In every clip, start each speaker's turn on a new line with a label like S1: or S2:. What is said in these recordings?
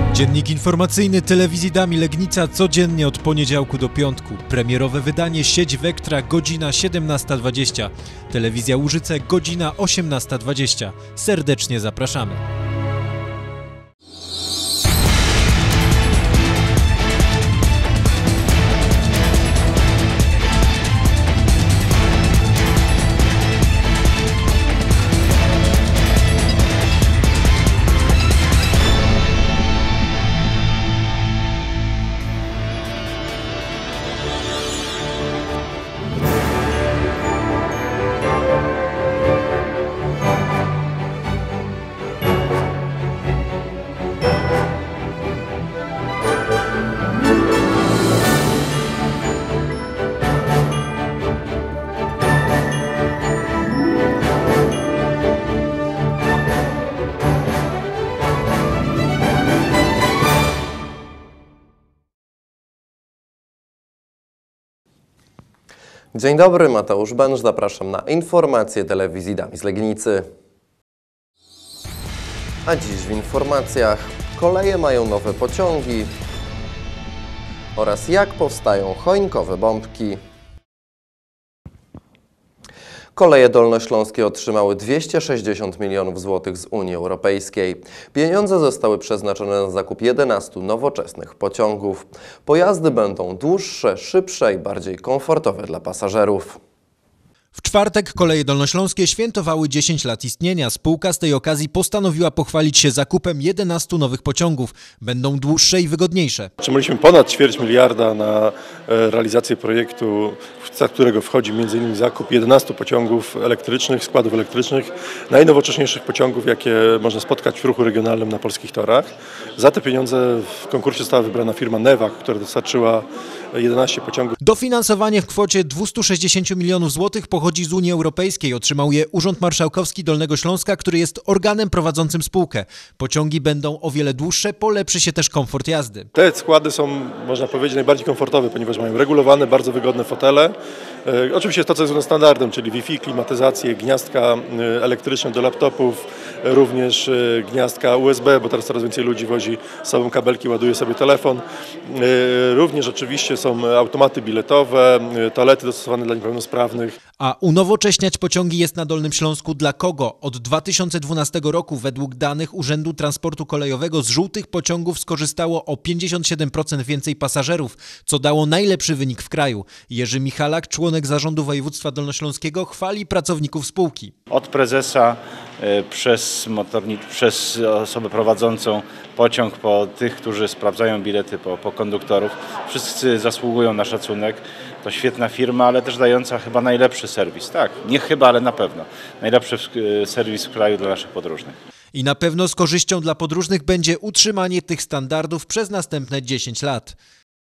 S1: Dziennik informacyjny Telewizji Dami Legnica codziennie od poniedziałku do piątku. Premierowe wydanie Sieć Vectra, godzina 17:20. Telewizja Łużyce, godzina 18:20. Serdecznie zapraszamy.
S2: Dzień dobry, Mateusz Bęż, zapraszam na informacje Telewizji Dami z Legnicy. A dziś w informacjach: koleje mają nowe pociągi oraz jak powstają choinkowe bombki. Koleje dolnośląskie otrzymały 260 milionów złotych z Unii Europejskiej. Pieniądze zostały przeznaczone na zakup 11 nowoczesnych pociągów. Pojazdy będą dłuższe, szybsze i bardziej komfortowe dla pasażerów.
S1: W czwartek Koleje Dolnośląskie świętowały 10 lat istnienia. Spółka z tej okazji postanowiła pochwalić się zakupem 11 nowych pociągów. Będą dłuższe i wygodniejsze.
S3: Otrzymaliśmy ponad 250 miliarda na realizację projektu, w skład którego wchodzi m.in. zakup 11 pociągów elektrycznych, składów elektrycznych, najnowocześniejszych pociągów, jakie można spotkać w ruchu regionalnym na polskich torach. Za te pieniądze w konkursie została wybrana firma Newag, która dostarczyła 11 pociągów.
S1: Dofinansowanie w kwocie 260 milionów złotych pochodzi z Unii Europejskiej. Otrzymał je Urząd Marszałkowski Dolnego Śląska, który jest organem prowadzącym spółkę. Pociągi będą o wiele dłuższe, polepszy się też komfort jazdy.
S3: Te składy są, można powiedzieć, najbardziej komfortowe, ponieważ mają regulowane, bardzo wygodne fotele. Oczywiście to, co jest standardem, czyli Wi-Fi, klimatyzację, gniazdka elektryczne do laptopów, również gniazdka USB, bo teraz coraz więcej ludzi wozi z sobą kabelki, ładuje sobie telefon. Również oczywiście są automaty biletowe, toalety dostosowane dla niepełnosprawnych.
S1: A unowocześniać pociągi jest na Dolnym Śląsku dla kogo? Od 2012 roku według danych Urzędu Transportu Kolejowego z żółtych pociągów skorzystało o 57% więcej pasażerów, co dało najlepszy wynik w kraju. Jerzy Michalak, członek zarządu województwa dolnośląskiego, chwali pracowników spółki.
S4: Od prezesa przez osobę prowadzącą pociąg, po tych, którzy sprawdzają bilety, po konduktorów. Wszyscy zasługują na szacunek. To świetna firma, ale też dająca chyba najlepszy serwis. Tak, nie chyba, ale na pewno. Najlepszy serwis w kraju dla naszych podróżnych.
S1: I na pewno z korzyścią dla podróżnych będzie utrzymanie tych standardów przez następne 10 lat.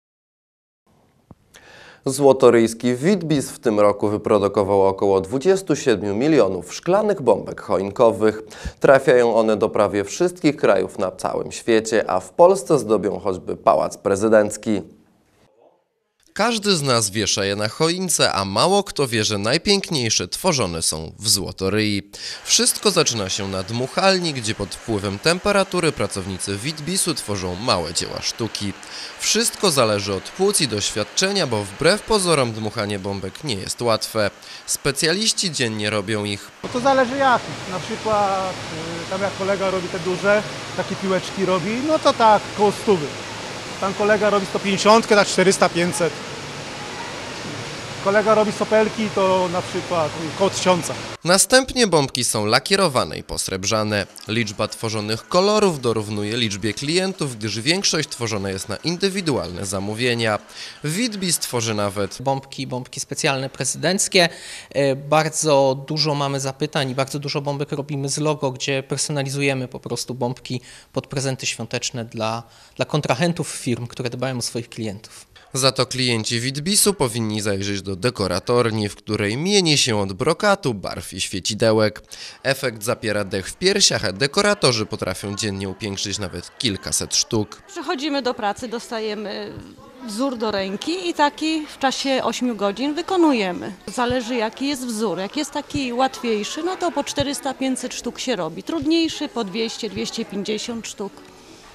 S2: Złotoryjski Witbis w tym roku wyprodukował około 27 milionów szklanych bombek choinkowych. Trafiają one do prawie wszystkich krajów na całym świecie, a w Polsce zdobią choćby Pałac Prezydencki. Każdy z nas wiesza je na choince, a mało kto wie, że najpiękniejsze tworzone są w Złotoryi. Wszystko zaczyna się na dmuchalni, gdzie pod wpływem temperatury pracownicy Witbisu tworzą małe dzieła sztuki. Wszystko zależy od płuc i doświadczenia, bo wbrew pozorom dmuchanie bombek nie jest łatwe. Specjaliści dziennie robią ich.
S5: No to zależy jak. Na przykład tam jak kolega robi te duże, takie piłeczki robi, no to tak, koło 100. Tam kolega robi 150, tak 400-500. Kolega robi sopelki, to na przykład koło 1000.
S2: Następnie bombki są lakierowane i posrebrzane. Liczba tworzonych kolorów dorównuje liczbie klientów, gdyż większość tworzona jest na indywidualne zamówienia. Witbis tworzy nawet
S6: bombki specjalne prezydenckie. Bardzo dużo mamy zapytań i bardzo dużo bombek robimy z logo, gdzie personalizujemy po prostu bombki pod prezenty świąteczne dla kontrahentów firm, które dbają o swoich klientów.
S2: Za to klienci Witbisu powinni zajrzeć do dekoratorni, w której mieni się od brokatu, barw i świecidełek. Efekt zapiera dech w piersiach, a dekoratorzy potrafią dziennie upiększyć nawet kilkaset sztuk.
S7: Przychodzimy do pracy, dostajemy wzór do ręki i taki w czasie 8 godzin wykonujemy. Zależy jaki jest wzór. Jak jest taki łatwiejszy, no to po 400-500 sztuk się robi. Trudniejszy po 200-250 sztuk.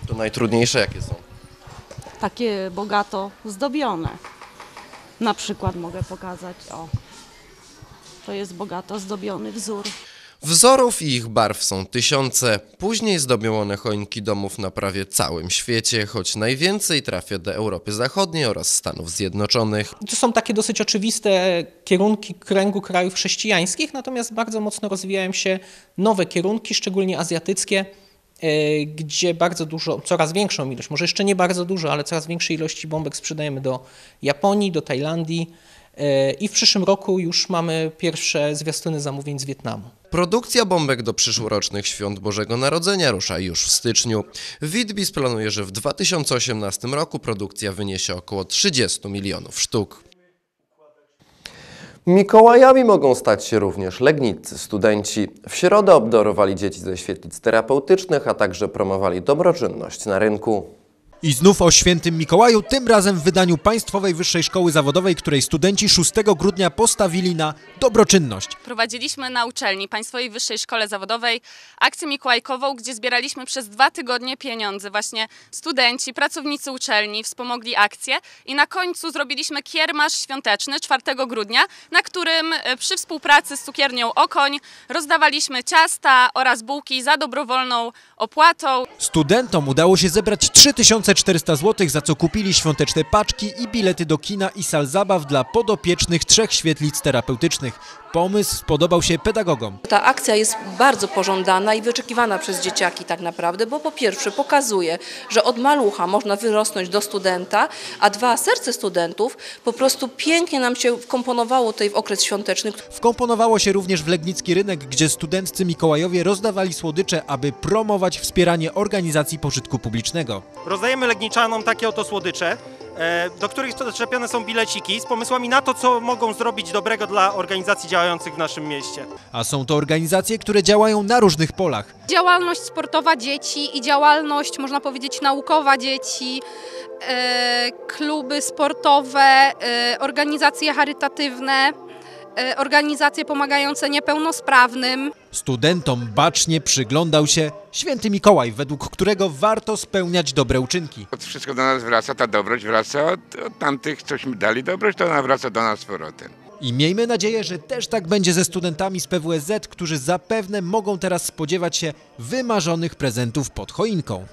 S2: To najtrudniejsze jakie są?
S7: Takie bogato zdobione. Na przykład mogę pokazać, o, to jest bogato zdobiony wzór.
S2: Wzorów i ich barw są tysiące. Później zdobią one choinki domów na prawie całym świecie, choć najwięcej trafia do Europy Zachodniej oraz Stanów Zjednoczonych.
S6: To są takie dosyć oczywiste kierunki kręgu krajów chrześcijańskich, natomiast bardzo mocno rozwijają się nowe kierunki, szczególnie azjatyckie, gdzie bardzo dużo, coraz większą ilość, może jeszcze nie bardzo dużo, ale coraz większej ilości bombek sprzedajemy do Japonii, do Tajlandii i w przyszłym roku już mamy pierwsze zwiastuny zamówień z Wietnamu.
S2: Produkcja bombek do przyszłorocznych świąt Bożego Narodzenia rusza już w styczniu. Witbiz planuje, że w 2018 roku produkcja wyniesie około 30 milionów sztuk. Mikołajami mogą stać się również legniccy studenci. W środę obdarowali dzieci ze świetlic terapeutycznych, a także promowali dobroczynność na rynku.
S1: I znów o świętym Mikołaju, tym razem w wydaniu Państwowej Wyższej Szkoły Zawodowej, której studenci 6 grudnia postawili na dobroczynność.
S8: Prowadziliśmy na uczelni Państwowej Wyższej Szkole Zawodowej akcję mikołajkową, gdzie zbieraliśmy przez 2 tygodnie pieniądze. Właśnie studenci, pracownicy uczelni wspomogli akcję i na końcu zrobiliśmy kiermasz świąteczny 4 grudnia, na którym przy współpracy z cukiernią Okoń rozdawaliśmy ciasta oraz bułki za dobrowolną opłatą.
S1: Studentom udało się zebrać 3400 zł, za co kupili świąteczne paczki i bilety do kina i sal zabaw dla podopiecznych 3 świetlic terapeutycznych. Pomysł spodobał się pedagogom.
S9: Ta akcja jest bardzo pożądana i wyczekiwana przez dzieciaki tak naprawdę, bo po pierwsze pokazuje, że od malucha można wyrosnąć do studenta, a 2, serce studentów po prostu pięknie nam się wkomponowało tutaj w okres świąteczny.
S1: Wkomponowało się również w Legnicki Rynek, gdzie studenccy Mikołajowie rozdawali słodycze, aby promować wspieranie organizacji pożytku publicznego.
S10: Rozdajemy legniczanom takie oto słodycze, do których zaczepione są bileciki z pomysłami na to, co mogą zrobić dobrego dla organizacji działających w naszym mieście.
S1: A są to organizacje, które działają na różnych polach.
S11: Działalność sportowa dzieci i działalność, można powiedzieć, naukowa dzieci, kluby sportowe, organizacje charytatywne, organizacje pomagające niepełnosprawnym.
S1: Studentom bacznie przyglądał się święty Mikołaj, według którego warto spełniać dobre uczynki.
S12: Wszystko do nas wraca, ta dobroć wraca od tamtych, cośmy dali dobroć, to ona wraca do nas z powrotem.
S1: I miejmy nadzieję, że też tak będzie ze studentami z PWSZ, którzy zapewne mogą teraz spodziewać się wymarzonych prezentów pod choinką.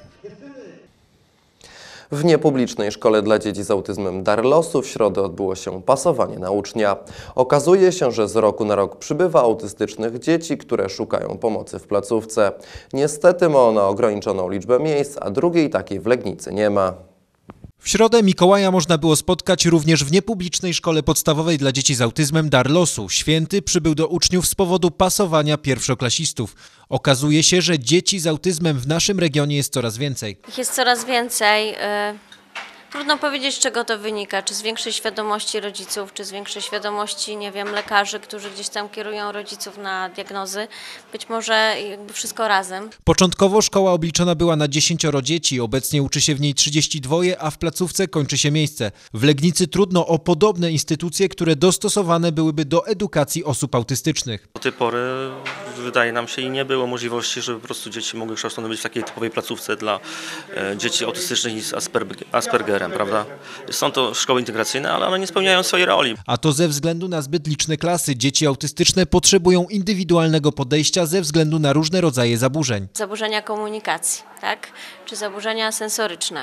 S2: W niepublicznej szkole dla dzieci z autyzmem Dar Losu w środę odbyło się pasowanie na ucznia. Okazuje się, że z roku na rok przybywa autystycznych dzieci, które szukają pomocy w placówce. Niestety ma ona ograniczoną liczbę miejsc, a drugiej takiej w Legnicy nie ma.
S1: W środę Mikołaja można było spotkać również w niepublicznej szkole podstawowej dla dzieci z autyzmem Dar Losu. Święty przybył do uczniów z powodu pasowania pierwszoklasistów. Okazuje się, że dzieci z autyzmem w naszym regionie jest coraz więcej.
S13: Ich jest coraz więcej. Trudno powiedzieć, z czego to wynika, czy z większej świadomości rodziców, czy z większej świadomości, nie wiem, lekarzy, którzy gdzieś tam kierują rodziców na diagnozy. Być może jakby wszystko razem.
S1: Początkowo szkoła obliczona była na 10 dzieci, obecnie uczy się w niej 32, a w placówce kończy się miejsce. W Legnicy trudno o podobne instytucje, które dostosowane byłyby do edukacji osób autystycznych.
S14: Do tej pory wydaje nam się i nie było możliwości, żeby po prostu dzieci mogły kształcone być w takiej typowej placówce dla dzieci autystycznych i z Aspergerem. Prawda? Są to szkoły integracyjne, ale one nie spełniają swojej roli.
S1: A to ze względu na zbyt liczne klasy. Dzieci autystyczne potrzebują indywidualnego podejścia ze względu na różne rodzaje zaburzeń.
S13: Zaburzenia komunikacji, tak? Czy zaburzenia sensoryczne.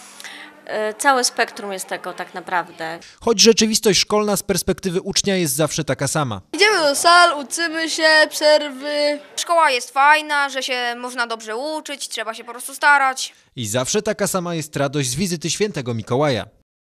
S13: Całe spektrum jest tego tak naprawdę.
S1: Choć rzeczywistość szkolna z perspektywy ucznia jest zawsze taka sama.
S15: Idziemy do sal, uczymy się, przerwy. Szkoła jest fajna, że się można dobrze uczyć, trzeba się po prostu starać.
S1: I zawsze taka sama jest radość z wizyty świętego Mikołaja.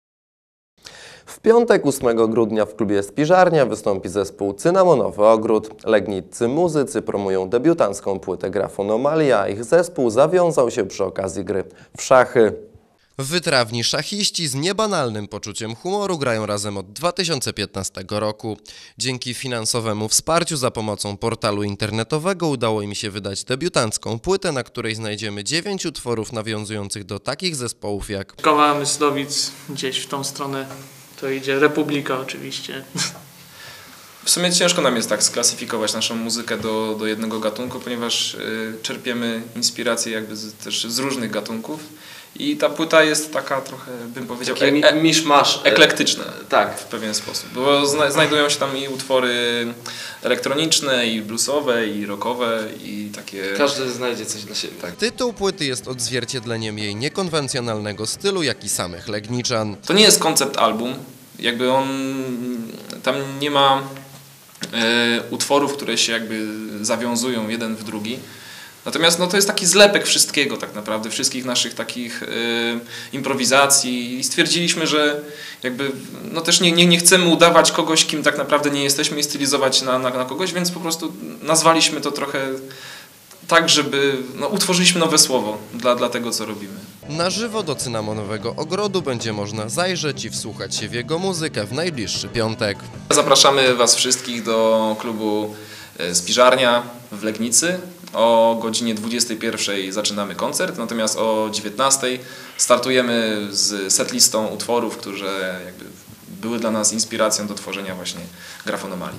S2: W piątek 8 grudnia w klubie Spiżarnia wystąpi zespół Cynamonowy Ogród. Legniccy muzycy promują debiutancką płytę Grafonomalia, a ich zespół zawiązał się przy okazji gry w szachy. Wytrawni szachiści z niebanalnym poczuciem humoru grają razem od 2015 roku. Dzięki finansowemu wsparciu za pomocą portalu internetowego udało im się wydać debiutancką płytę, na której znajdziemy 9 utworów nawiązujących do takich zespołów jak
S16: Koła Myslowic, gdzieś w tą stronę to idzie, Republika oczywiście. W sumie ciężko nam jest tak sklasyfikować naszą muzykę do jednego gatunku, ponieważ czerpiemy inspiracje jakby też z różnych gatunków i ta płyta jest taka trochę, bym powiedział,
S2: miszmasz
S16: eklektyczna.
S2: Tak.
S16: W pewien sposób, bo znajdują się tam i utwory elektroniczne, i bluesowe, i rockowe, i takie...
S2: Każdy znajdzie coś dla siebie. Tak. Tytuł płyty jest odzwierciedleniem jej niekonwencjonalnego stylu, jak i samych Legniczan.
S16: To nie jest koncept album, jakby tam nie ma utworów, które się jakby zawiązują jeden w drugi. Natomiast no, to jest taki zlepek wszystkiego tak naprawdę, wszystkich naszych takich improwizacji i stwierdziliśmy, że jakby no też nie chcemy udawać kogoś, kim tak naprawdę nie jesteśmy i stylizować na kogoś, więc po prostu nazwaliśmy to trochę tak, żeby utworzyliśmy nowe słowo dla tego, co robimy.
S2: Na żywo do Cynamonowego Ogrodu będzie można zajrzeć i wsłuchać się w jego muzykę w najbliższy piątek.
S16: Zapraszamy Was wszystkich do klubu Spiżarnia w Legnicy. O godzinie 21 zaczynamy koncert, natomiast o 19 startujemy z setlistą utworów, które jakby były dla nas inspiracją do tworzenia właśnie Grafonomalii.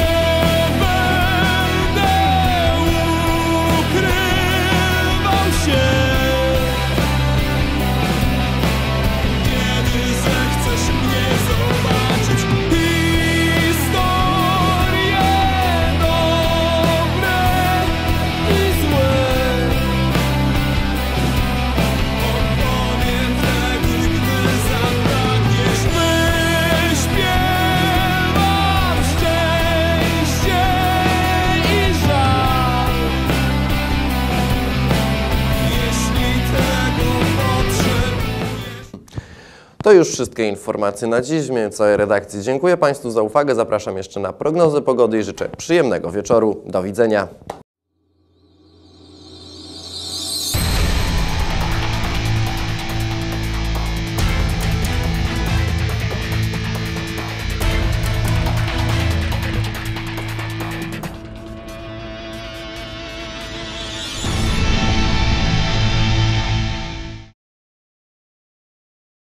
S2: To już wszystkie informacje na dziś. W imieniu całej redakcji dziękuję Państwu za uwagę. Zapraszam jeszcze na prognozę pogody i życzę przyjemnego wieczoru. Do widzenia.